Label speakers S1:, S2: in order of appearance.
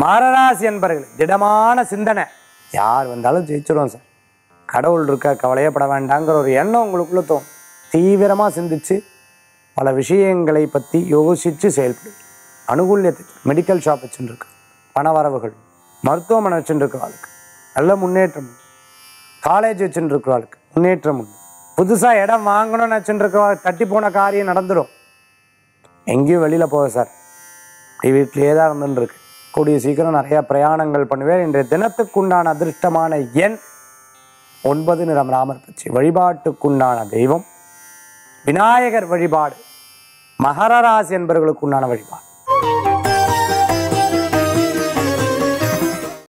S1: மகராசி என்பர்கள் திடமான சிந்தனை, யார் வந்தாலும் ஜெயிச்சிடும் சார், கடவுள் இருக்க, கவலையப்பட வேண்டாங்கிற ஒரு எண்ணம் உங்களுக்குள்ள தோணும். தீவிரமாக சிந்திச்சு பல விஷயங்களை பற்றி யோசித்து செயல்படும். அனுகூல்யத்தை மெடிக்கல் ஷாப் வச்சுருக்கு, பண வரவுகள், மருத்துவமனை வச்சுருக்கிறவளுக்கு நல்ல முன்னேற்றம் உண்டு. காலேஜ் வச்சுருக்கிறவளுக்கு முன்னேற்றம் உண்டு. புதுசாக இடம் வாங்கணும்னு வச்சுருக்கிறவள் தட்டி போன காரியம் நடந்துடும். எங்கேயும் வெளியில் போக சார், இப்படி வீட்டிலேயே தான் இருந்துருக்கு. கூடிய சீக்கிரம் நிறையா பிரயாணங்கள் பண்ணுவேன். இன்றைய தினத்துக்குண்டான அதிர்ஷ்டமான எண் 9, நிறம் ராமர் பச்சை. வழிபாட்டுக்குண்டான தெய்வம் விநாயகர் வழிபாடு. மகர ராசி என்பவர்களுக்குண்டான வழிபாடு.